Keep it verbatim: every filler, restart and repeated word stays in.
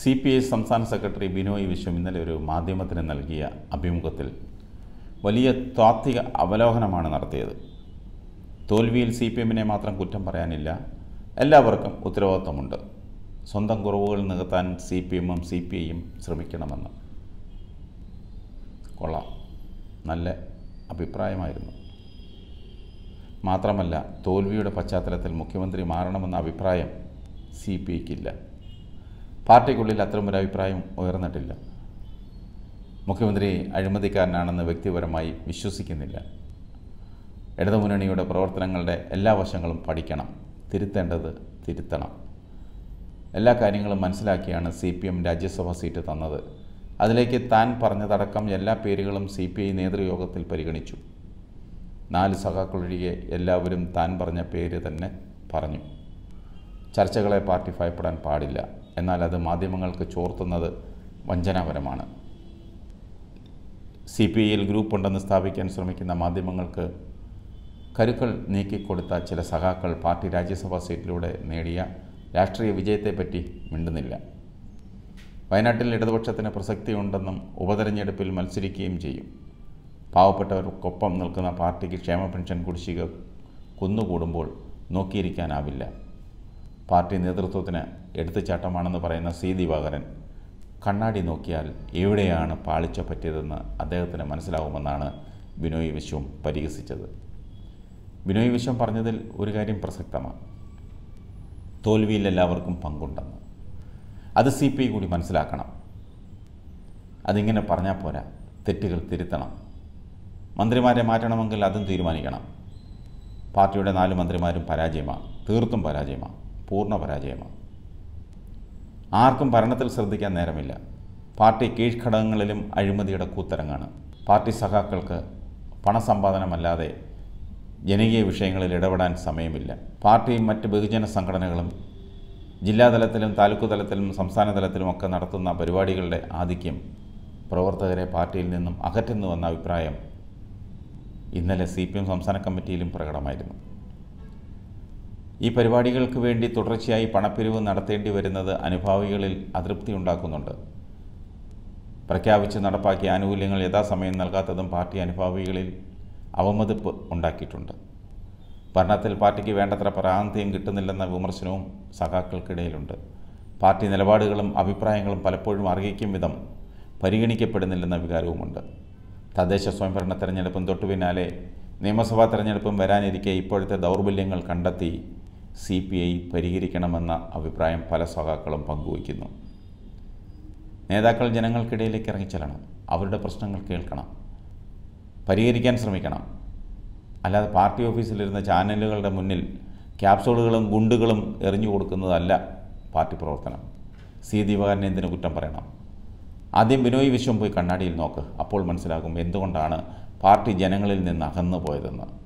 C P I സംസ്ഥാന secretary Binoy Viswam ഇന്നലെ ഒരു മാധ്യമത്തിന് നൽകിയ അഭിമുഖത്തിൽ വലിയ താത്വിക അവലോകനമാണ് നടത്തിയത്. തോൽവിയിൽ സി പി എമ്മിനെ മാത്രം കുറ്റം പറയാനില്ല, എല്ലാവർക്കും ഉത്തരവാദിത്വമുണ്ട്. സ്വന്തം കുറവുകൾ നികത്താൻ സി പി എമ്മും സി പി ഐയും ശ്രമിക്കണമെന്ന്. കൊള്ളാം, നല്ല അഭിപ്രായമായിരുന്നു. മാത്രമല്ല, തോൽവിയുടെ പശ്ചാത്തലത്തിൽ മുഖ്യമന്ത്രി മാറണമെന്ന അഭിപ്രായം സി പി ഐക്കില്ല. പാർട്ടിക്കുള്ളിൽ അത്തരമൊരു അഭിപ്രായം ഉയർന്നിട്ടില്ല. മുഖ്യമന്ത്രി അഴിമതിക്കാരനാണെന്ന് വ്യക്തിപരമായി വിശ്വസിക്കുന്നില്ല. ഇടതുമുന്നണിയുടെ പ്രവർത്തനങ്ങളുടെ എല്ലാ വശങ്ങളും പഠിക്കണം, തിരുത്തേണ്ടത് തിരുത്തണം. എല്ലാ കാര്യങ്ങളും മനസ്സിലാക്കിയാണ് സി പി എം രാജ്യസഭാ സീറ്റ് തന്നത്. അതിലേക്ക് താൻ പറഞ്ഞതടക്കം എല്ലാ പേരുകളും സി പി ഐ നേതൃയോഗത്തിൽ പരിഗണിച്ചു. നാല് സഖാക്കളൊഴികെ എല്ലാവരും താൻ പറഞ്ഞ പേര് തന്നെ പറഞ്ഞു. ചർച്ചകളെ പാർട്ടി ഭയപ്പെടാൻ പാടില്ല, എന്നാൽ അത് മാധ്യമങ്ങൾക്ക് ചോർത്തുന്നത് വഞ്ചനാപരമാണ്. സി പി ഐയിൽ ഗ്രൂപ്പുണ്ടെന്ന് സ്ഥാപിക്കാൻ ശ്രമിക്കുന്ന മാധ്യമങ്ങൾക്ക് കരുക്കൾ നീക്കിക്കൊടുത്ത ചില സഖാക്കൾ പാർട്ടി രാജ്യസഭാ സീറ്റിലൂടെ നേടിയ രാഷ്ട്രീയ വിജയത്തെപ്പറ്റി മിണ്ടുന്നില്ല. വയനാട്ടിൽ ഇടതുപക്ഷത്തിന് പ്രസക്തിയുണ്ടെന്നും ഉപതെരഞ്ഞെടുപ്പിൽ മത്സരിക്കുകയും ചെയ്യും. പാവപ്പെട്ടവർക്കൊപ്പം നിൽക്കുന്ന പാർട്ടിക്ക് ക്ഷേമ പെൻഷൻ കുടിശ്ശിക കുന്നുകൂടുമ്പോൾ നോക്കിയിരിക്കാനാവില്ല. പാർട്ടി നേതൃത്വത്തിന് എടുത്തുചാട്ടമാണെന്ന് പറയുന്ന സി ദിവാകരൻ കണ്ണാടി നോക്കിയാൽ എവിടെയാണ് പാളിച്ച പറ്റിയതെന്ന് അദ്ദേഹത്തിന് മനസ്സിലാവുമെന്നാണ് ബിനോയ് വിശ്വം പരിഹസിച്ചത്. ബിനോയ് വിശ്വം പറഞ്ഞതിൽ ഒരു കാര്യം പ്രസക്തമാണ്. തോൽവിയിൽ എല്ലാവർക്കും പങ്കുണ്ടെന്ന്. അത് സി പി ഐ കൂടി മനസ്സിലാക്കണം. അതിങ്ങനെ പറഞ്ഞാൽ പോരാ, തെറ്റുകൾ തിരുത്തണം. മന്ത്രിമാരെ മാറ്റണമെങ്കിൽ അതും തീരുമാനിക്കണം. പാർട്ടിയുടെ നാല് മന്ത്രിമാരും പരാജയമാണ്, തീർത്തും പരാജയമാണ്, പൂർണ്ണ പരാജയമാണ്. ആർക്കും ഭരണത്തിൽ ശ്രദ്ധിക്കാൻ നേരമില്ല. പാർട്ടി കീഴ്ഘടകങ്ങളിലും അഴിമതിയുടെ കൂത്തരങ്ങാണ്. പാർട്ടി സഖാക്കൾക്ക് പണസമ്പാദനമല്ലാതെ ജനകീയ വിഷയങ്ങളിൽ ഇടപെടാൻ സമയമില്ല. പാർട്ടിയും മറ്റ് ബഹുജന സംഘടനകളും ജില്ലാതലത്തിലും താലൂക്ക് തലത്തിലും സംസ്ഥാന തലത്തിലുമൊക്കെ നടത്തുന്ന പരിപാടികളുടെ ആധിക്യം പ്രവർത്തകരെ പാർട്ടിയിൽ നിന്നും അകറ്റുന്നുവെന്ന അഭിപ്രായം ഇന്നലെ സി പി എം സംസ്ഥാന കമ്മിറ്റിയിലും പ്രകടമായിരുന്നു. ഈ പരിപാടികൾക്ക് വേണ്ടി തുടർച്ചയായി പണപ്പിരിവ് നടത്തേണ്ടി വരുന്നത് അനുഭാവികളിൽ അതൃപ്തി ഉണ്ടാക്കുന്നുണ്ട്. പ്രഖ്യാപിച്ച് നടപ്പാക്കിയ ആനുകൂല്യങ്ങൾ യഥാസമയം നൽകാത്തതും പാർട്ടി അനുഭാവികളിൽ അവമതിപ്പ് ഉണ്ടാക്കിയിട്ടുണ്ട്. ഭരണത്തിൽ പാർട്ടിക്ക് വേണ്ടത്ര പ്രാതിനിധ്യം കിട്ടുന്നില്ലെന്ന വിമർശനവും സഖാക്കൾക്കിടയിലുണ്ട്. പാർട്ടി നിലപാടുകളും അഭിപ്രായങ്ങളും പലപ്പോഴും അർഹിക്കും വിധം പരിഗണിക്കപ്പെടുന്നില്ലെന്ന വികാരവുമുണ്ട്. തദ്ദേശ സ്വയംഭരണ തെരഞ്ഞെടുപ്പും തൊട്ടു പിന്നാലെ നിയമസഭാ തെരഞ്ഞെടുപ്പും വരാനിരിക്കെ ഇപ്പോഴത്തെ ദൗർബല്യങ്ങൾ കണ്ടെത്തി സി പി ഐ പരിഹരിക്കണമെന്ന അഭിപ്രായം പല സഖാക്കളും പങ്കുവയ്ക്കുന്നു. നേതാക്കൾ ജനങ്ങൾക്കിടയിലേക്ക് ഇറങ്ങിച്ചെല്ലണം, അവരുടെ പ്രശ്നങ്ങൾ കേൾക്കണം, പരിഹരിക്കാൻ ശ്രമിക്കണം. അല്ലാതെ പാർട്ടി ഓഫീസിലിരുന്ന ചാനലുകളുടെ മുന്നിൽ ക്യാപ്സൂളുകളും ഗുണ്ടുകളും എറിഞ്ഞു കൊടുക്കുന്നതല്ല പാർട്ടി പ്രവർത്തനം. സി ദിവാകരനെ എന്തിനു കുറ്റം പറയണം? ആദ്യം ബിനോയ് വിശ്വം പോയി കണ്ണാടിയിൽ നോക്ക്, അപ്പോൾ മനസ്സിലാകും എന്തുകൊണ്ടാണ് പാർട്ടി ജനങ്ങളിൽ നിന്ന് അകന്നു പോയതെന്ന്.